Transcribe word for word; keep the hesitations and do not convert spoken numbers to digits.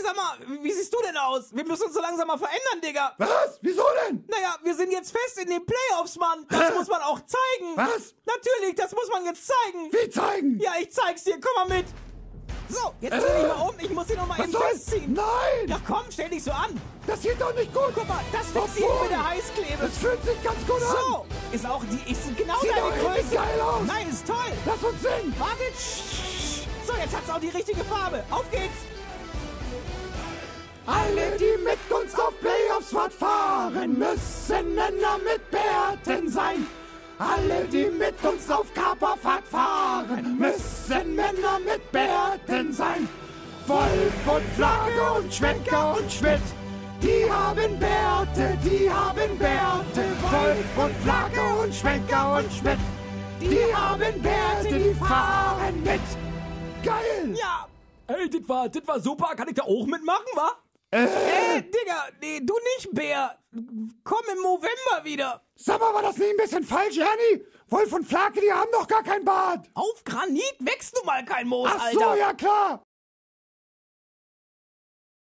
sag mal, wie siehst du denn aus? Wir müssen uns so langsam mal verändern, Digga. Was? Wieso denn? Naja, wir sind jetzt fest in den Playoffs, Mann. Das Hä? muss man auch zeigen. Was? Natürlich, das muss man jetzt zeigen. Wie zeigen? Ja, ich zeig's dir. Komm mal mit. So, jetzt dreh dich mal um. Ich muss ihn noch mal Was eben soll? festziehen. Nein! Ja, komm, stell dich so an. Das sieht doch nicht gut. Guck mal, das fixiert Obwohl. mit der Heißklebe. Das fühlt sich ganz gut an. So, ist auch die, ist genau Sieht deine doch richtig Größe. geil aus. Nein, ist toll. Lass uns singen. Warte. So, jetzt hat's auch die richtige Farbe. Auf geht's. Alle, die mit uns auf Playoffs fortfahren, müssen Männer mit Bärten sein. Alle, die mit uns auf Kaperfahrt fahren, müssen Männer mit Bärten sein. Wolf und Flagge und Schwenker und Schmidt, die haben Bärte, die haben Bärte. Wolf und Flagge und Schwenker und Schmidt, die haben Bärte, die fahren mit. Geil! Ja. Ey, das war, das war super. Kann ich da auch mitmachen, wa? Äh, Ey, Digga, nee, du nicht, Bär. Komm im November wieder. Sag mal, war das nicht ein bisschen falsch, Ernie? Wolf und Flake, die haben doch gar kein Bart. Auf Granit wächst nun mal kein Moos, Ach Alter. so, ja klar.